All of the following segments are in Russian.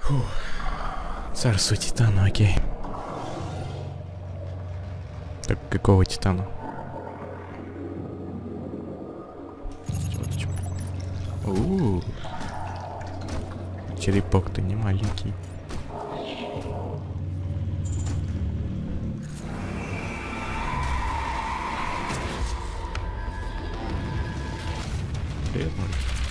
Фух. Царство Титана, окей. Так, какого Титана? Черепок-то не маленький. Привет, Марк.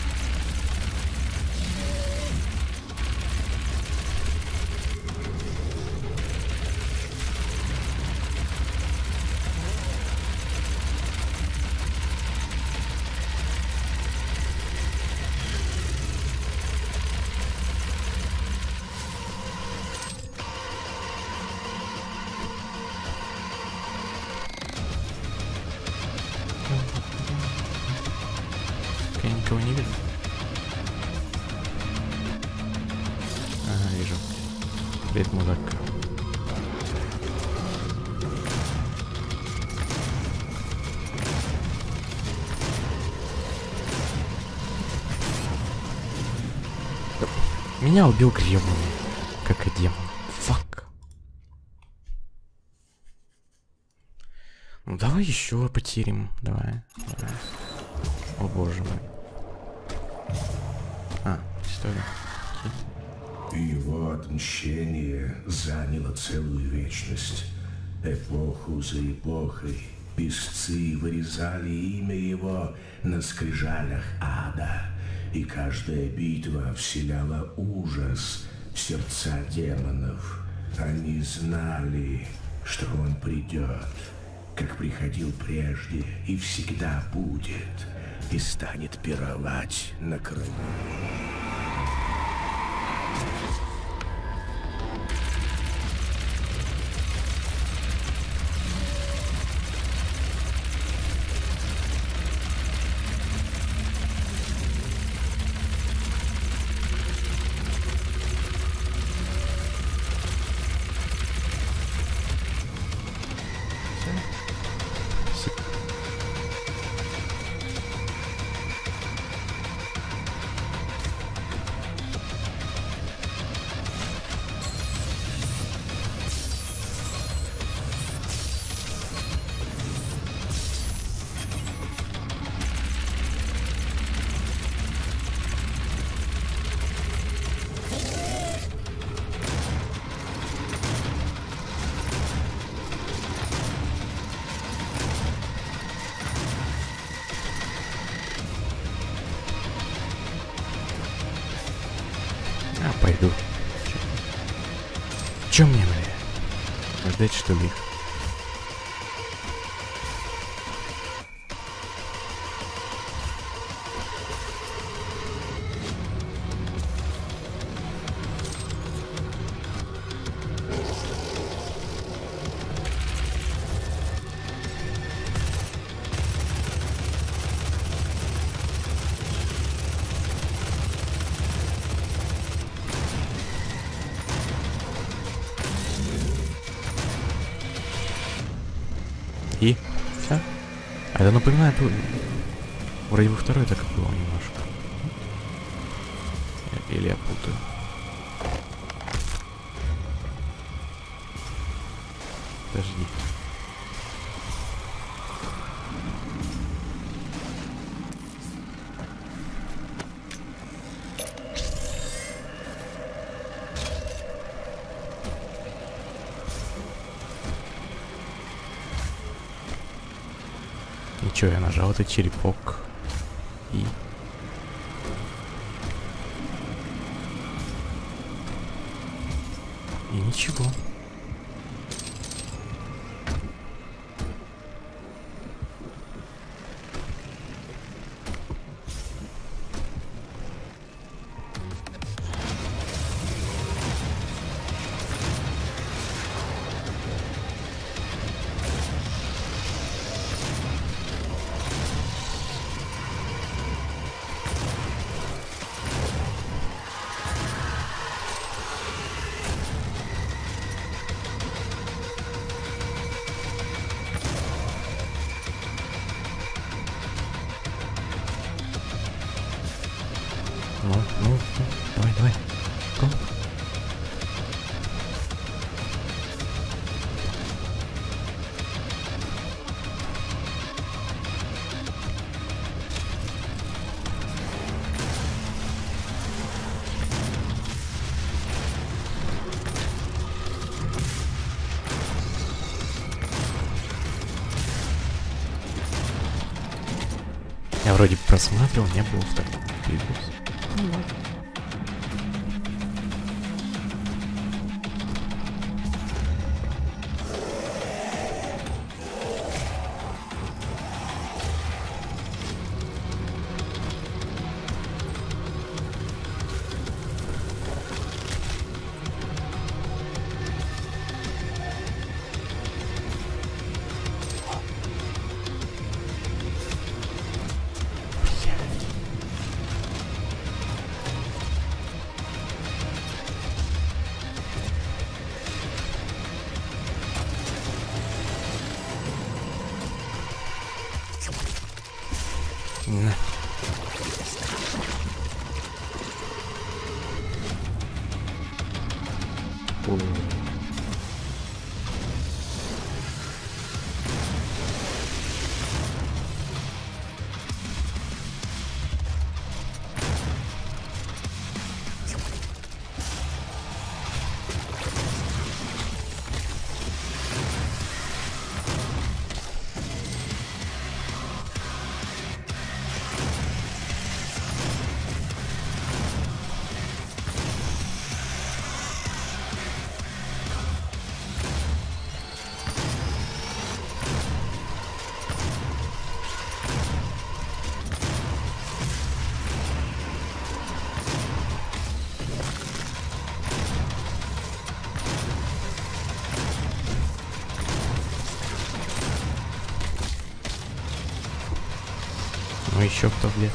Я никого не вижу. Ага, вижу. Привет, мудак. Меня убил гребаный, как и демон. Фак. Ну давай еще потерем. Давай. О боже мой. История. Его отмщение заняло целую вечность. Эпоху за эпохой писцы вырезали имя его на скрижалях ада, и каждая битва вселяла ужас в сердца демонов. Они знали, что он придет, как приходил прежде и всегда будет, и станет пировать на крылу. Пойду. Чё мне, бля? Ждать, что ли? И все. А это напоминает, вроде бы второй так было немножко. Или я путаю. Подожди. Ничего, я нажал этот черепок. И ничего. Ну, давай, давай. Go. вроде просматривал, не было второго видос. Ну ладно. На. О. Ну еще кто где?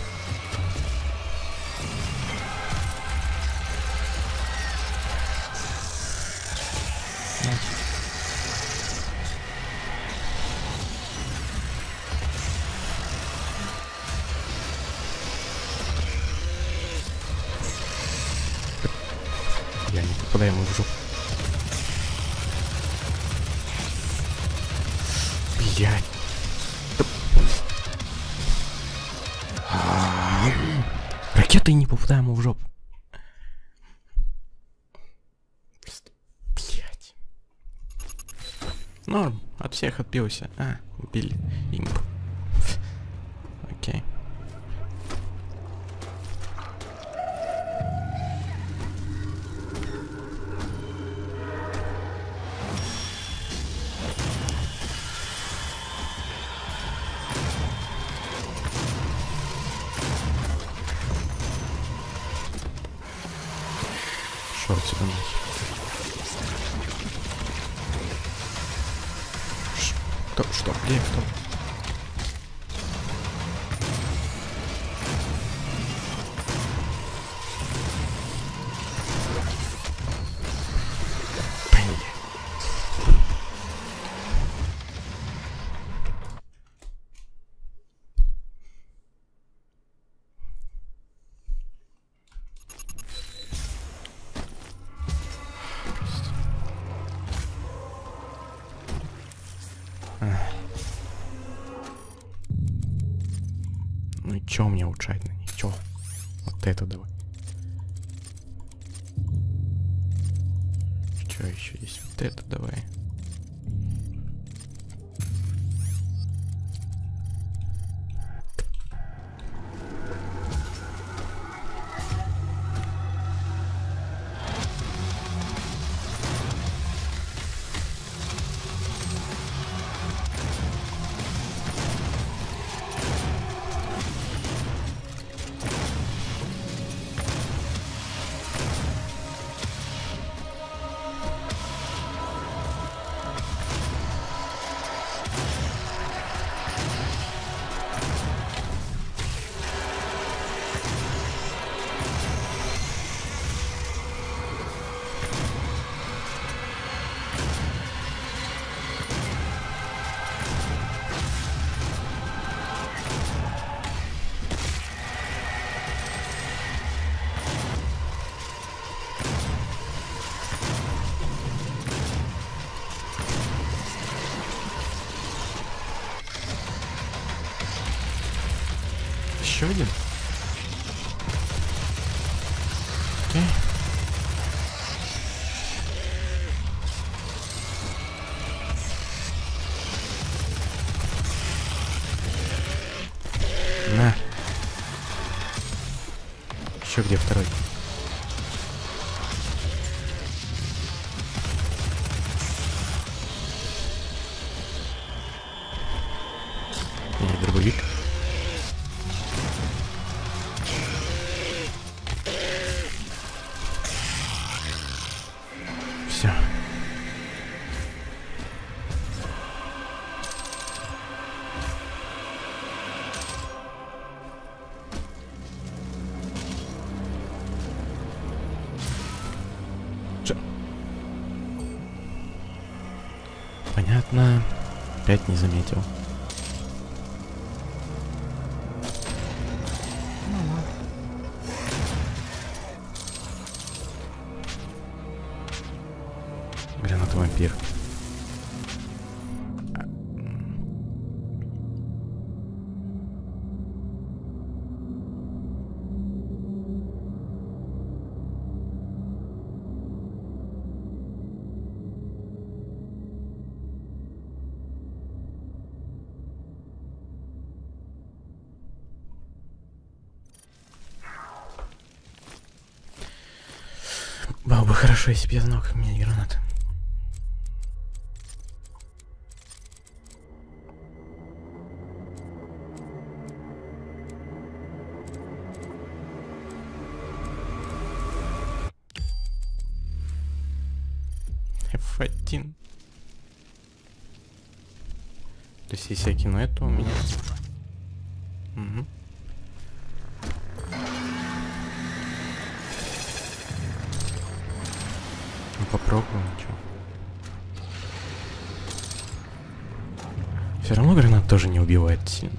Я не попадаю ему в жопу. Блядь. Ракетой не попадаем ему в жопу. Блядь. Норм. От всех отбился. А, убили. Имп. Окей. Шорт сюда нахер. Что? Где кто? Ну и чё мне улучшать на них? Чё? Вот это давай. Чё еще есть? Вот это давай. Еще один? Окей. На. Еще где второй? Дробовик. Все. Понятно. Опять не заметил. Гранат вампир. Было бы хорошо, если бы я знал, как менять гранаты. F1. То есть, если я кину эту, у меня... Угу. Ну, попробуем, чё. Все равно гранат тоже не убивает сильно.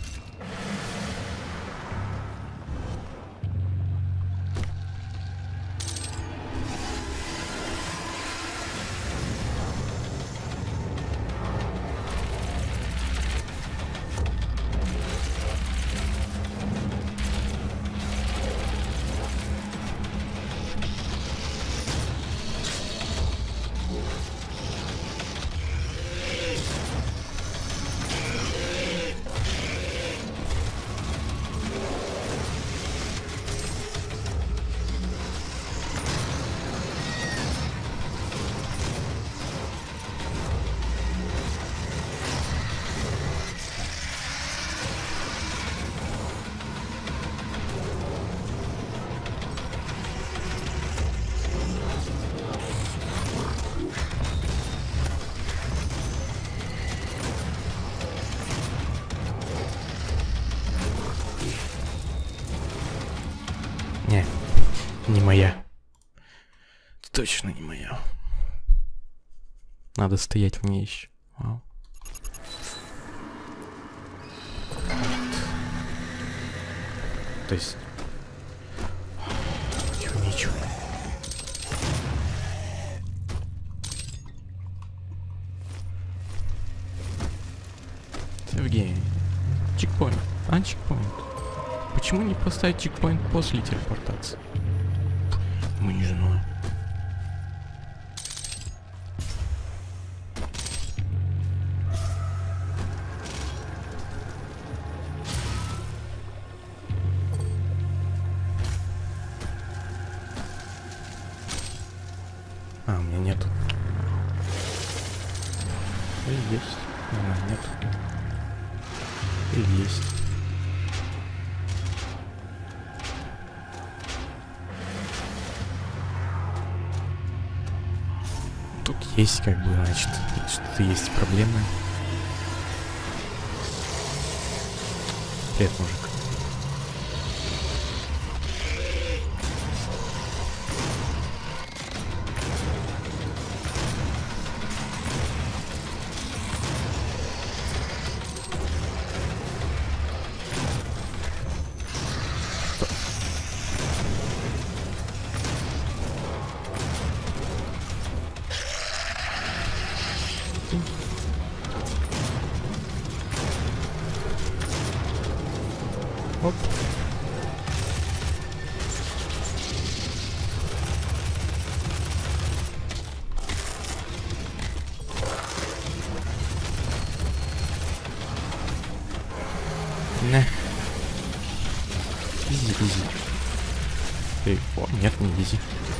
Не моя. Точно не моя. Надо стоять в ней еще. Вау. То есть... Ничего. Сергей. Чекпоинт. Чекпоинт. Почему не поставить чекпоинт после телепортации? Мы не знаем. У меня нету. Или есть. Нет. Или есть. Тут есть, как бы, значит, что-то есть проблемы. Привет, мужик. Эй, о, нет, не изи.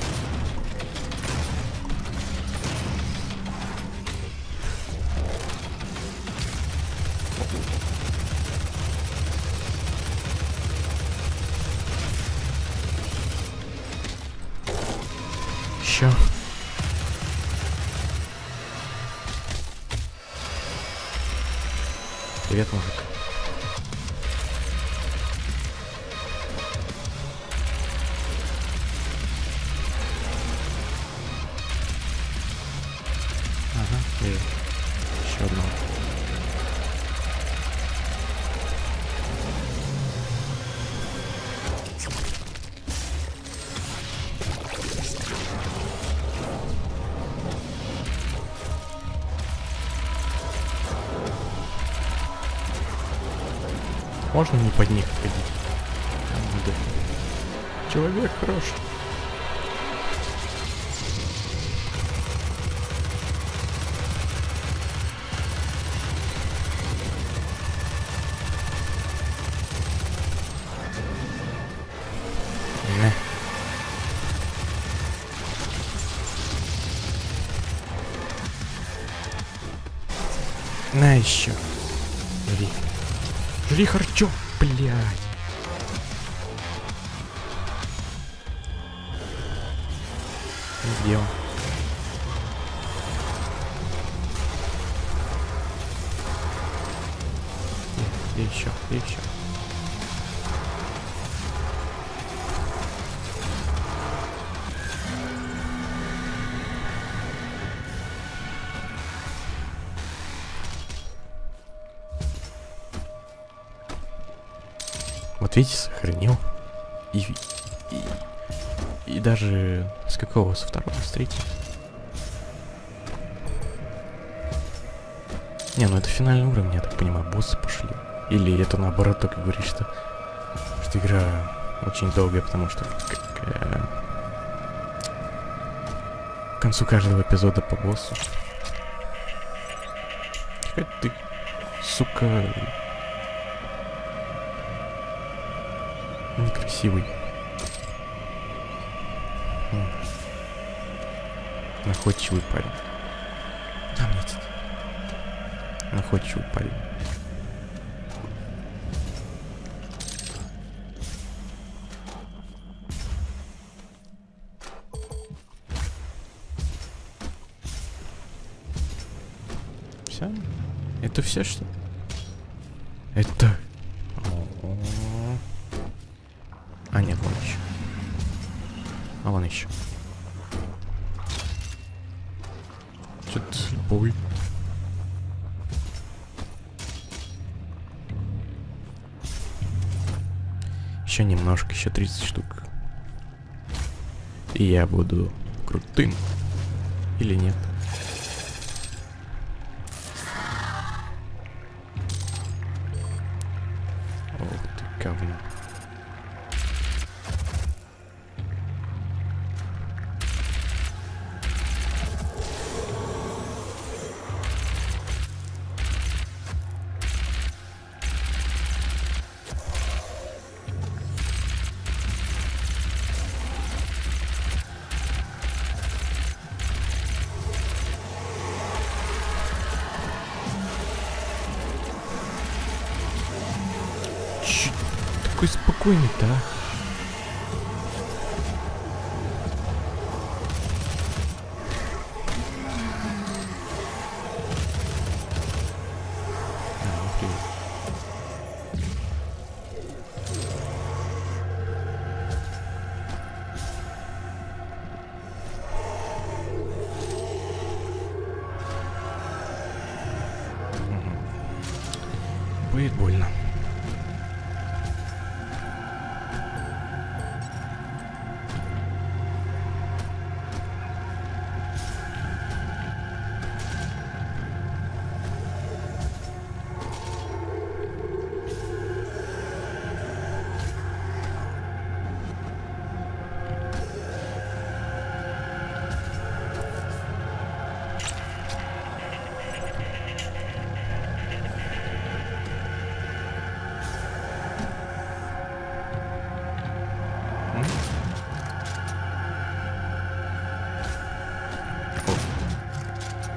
Еще. Привет, мужик. Ага, и еще одного. Можно не под них ходить? Да. Человек хороший. На еще. Жри. Жри харчо, блядь. Где он? И еще, и еще. Вот видите, сохранил. И даже с какого? Со второго, с третьего? Не, ну это финальный уровень, я так понимаю, боссы пошли. Или это наоборот только говорит, что игра очень долгая, потому что к концу каждого эпизода по боссу. Какая ты, сука, некрасивый. Находчивый парень. Там нет. Находчивый парень. Все? Это все, что? Это... А, нет, вон еще. А вон еще. Что-то слепой. Еще немножко, еще 30 штук. И я буду крутым. Или нет? Ох ты, говно. Такой спокойный-то, а? Будет больно.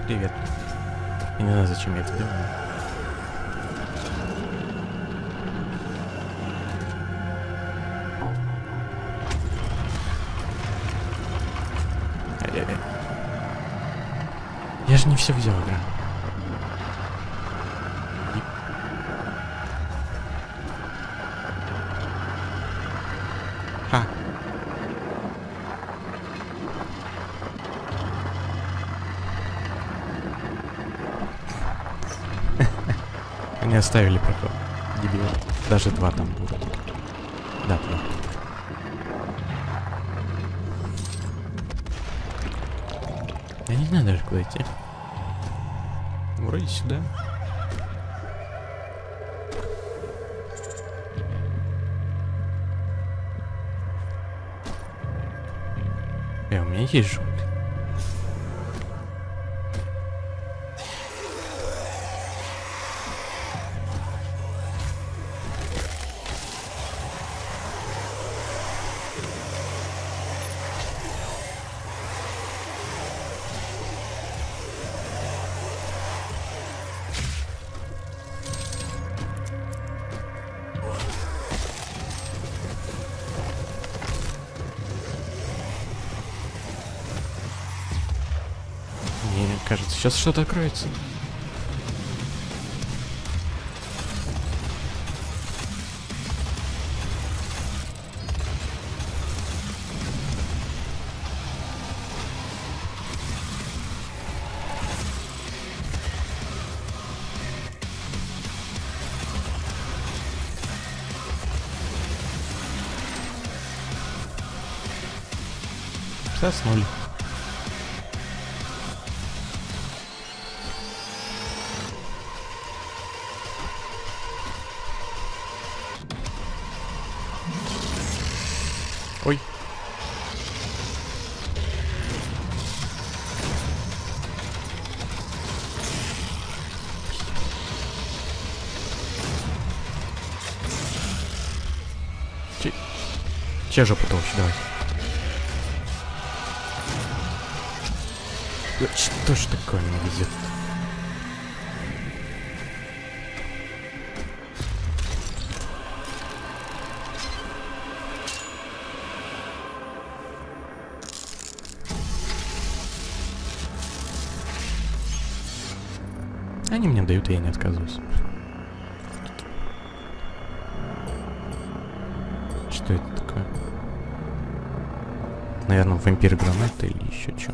Привет. Я не знаю, зачем я это делаю. Я же не все взял, игра. Ха. Они оставили проход. Дебил. Даже 2 там будут. Да, 2. Я не знаю даже, куда идти. Вроде сюда. У меня есть желтый. Мне кажется, сейчас что-то откроется. Заснули. Ой. Че жопу толще, давай. Что ж такое не везет? Они мне дают, и я не отказываюсь. Что это такое? Наверное, вампир-граната или еще что.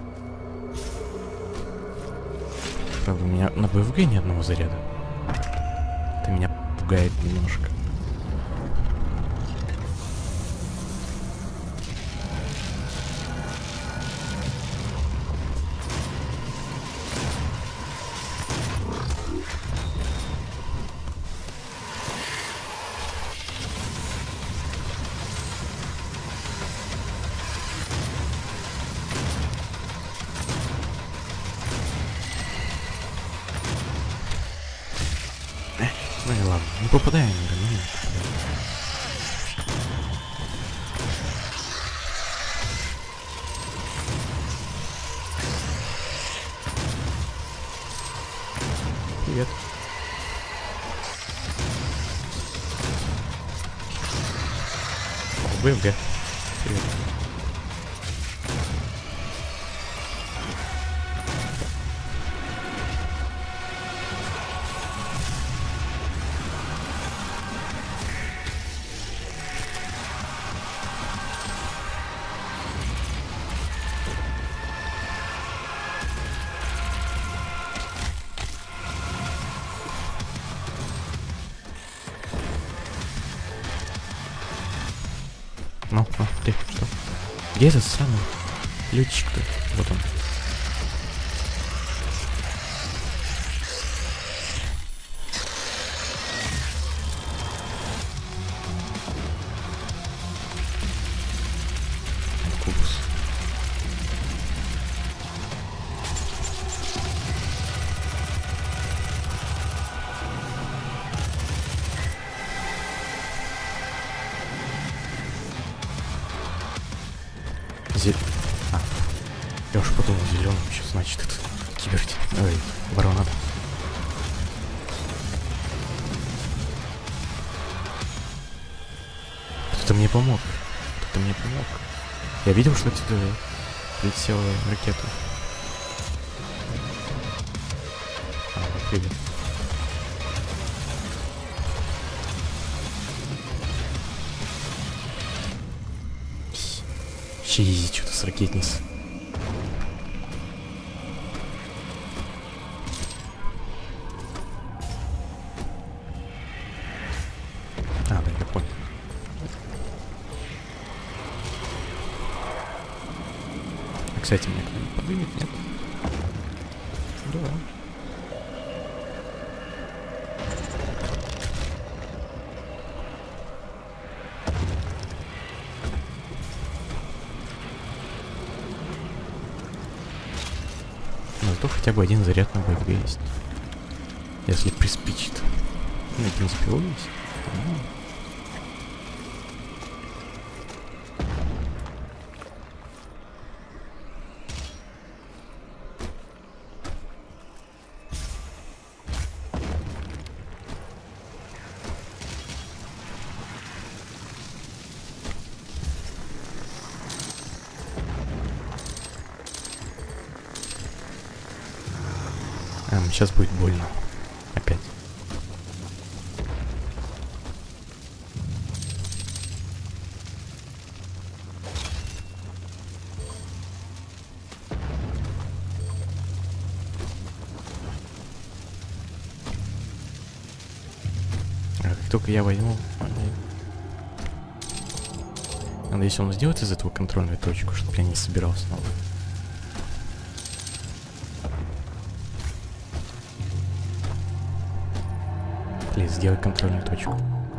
Правда, у меня на БФГ ни одного заряда. Это меня пугает немножко. Ну и ладно, не попадаем, ну не попадаем. Привет. О, БМГ. Привет. Ну, ты что? Где этот самый летчик-то? Вот он. Кубус. А, я уж подумал, зеленым еще значит это. Черт. Ой, ворона. Кто-то мне помог. Кто-то мне помог. Я видел, что отсюда прилетела ракета. Привет. Чизи, что-то с ракетниц. Да, я понял. Кстати, меня кто-нибудь поднимет, нет? Да. Но зато хотя бы один заряд на БГ есть. Если приспичит. Ну, бензопилу есть. Сейчас будет больно. Опять. Как только я возьму... Надеюсь, он сделает из этого контрольную точку, чтобы я не собирал снова. Сделай контрольную точку.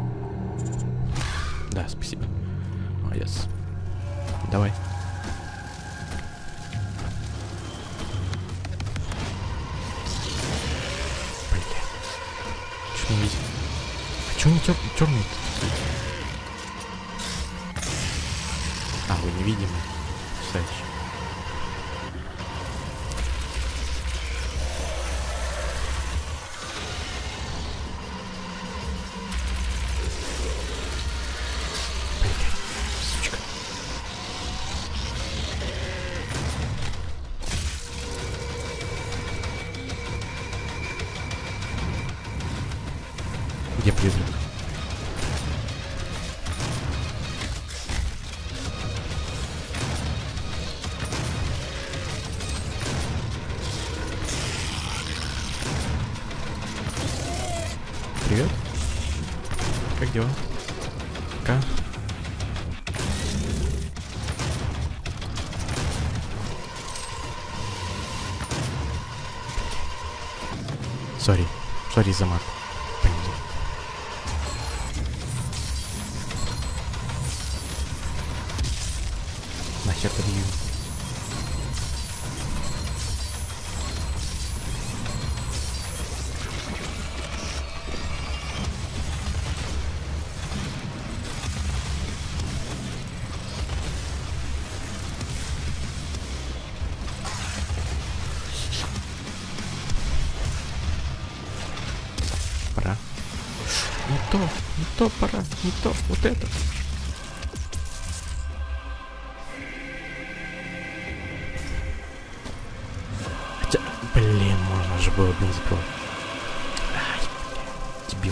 Да, спасибо. Молодец. Давай. Блин. Что не видит? А что он черный? А, вы невидимы. Кстати. Где призрак? Привет. Как дела? Пока. Сори за мат. Нахер ты бью. Пора. Не то, пора, не то, вот это. Блин, можно же было бензопилу. Ай, дебил.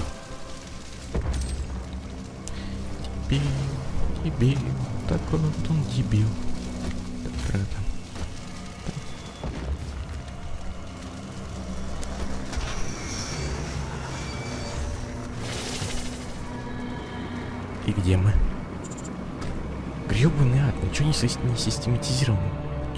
Дебил. Такой вот он дебил. И где мы? Грёбаный ад, ничего не систематизировано.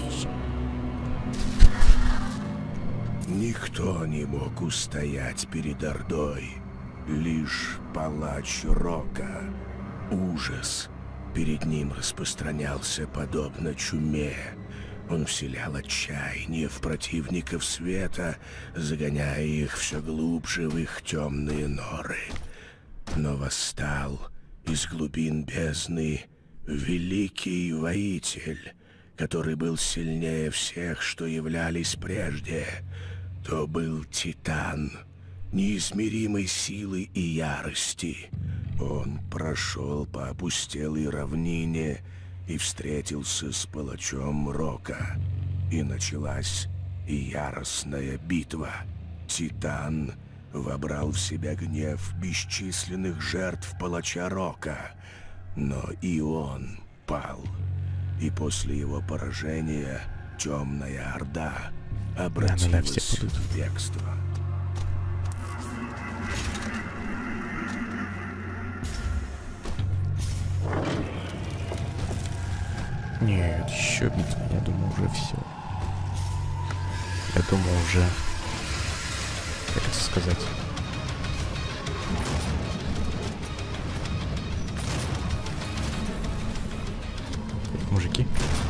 Никто не мог устоять перед Ордой. Лишь палач Рока. Ужас перед ним распространялся подобно чуме. Он вселял отчаяние в противников света, загоняя их все глубже в их темные норы. Но восстал из глубин бездны великий воитель, который был сильнее всех, что являлись прежде, то был Титан, неизмеримой силы и ярости. Он прошел по опустелой равнине и встретился с палачом Рока. И началась яростная битва. Титан вобрал в себя гнев бесчисленных жертв палача Рока, но и он пал. И после его поражения Темная Орда обратилась в бегство. Нет, еще битва. Я думаю, уже все. Я думаю, уже... Как это сказать? Мужики.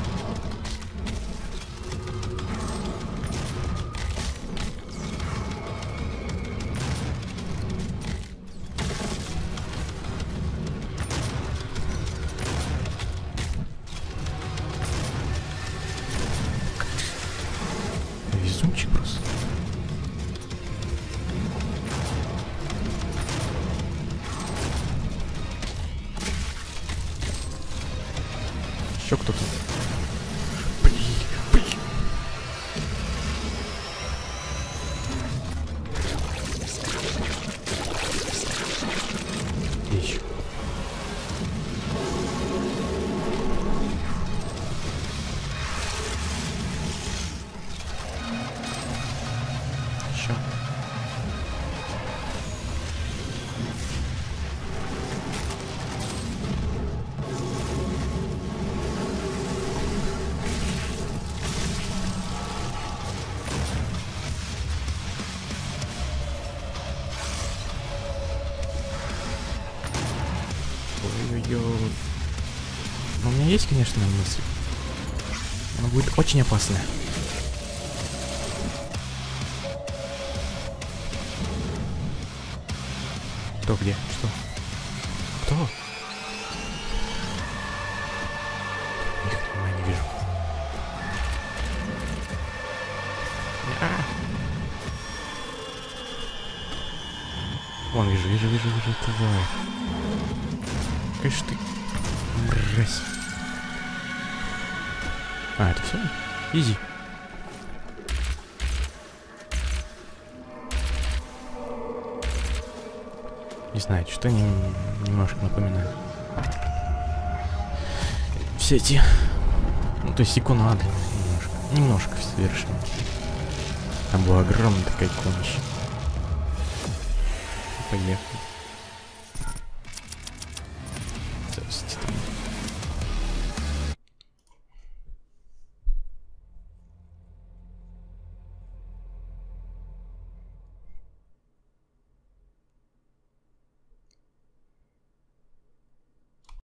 Везунчик просто. Еще кто-то. Блин. Еще. Еще. Ой-ой-ой. Но у меня есть, конечно, мысль. Она будет очень опасная. Кто где? Что? Кто? Ни хрена не вижу. Вон, вижу, тварь. Конечно ты, мразь. А, это все? Изи. Не знаю, что немножко напоминает. Все эти... Ну, то есть иконады немножко. Немножко совершенно. Там была огромная такая иконища. Поехали.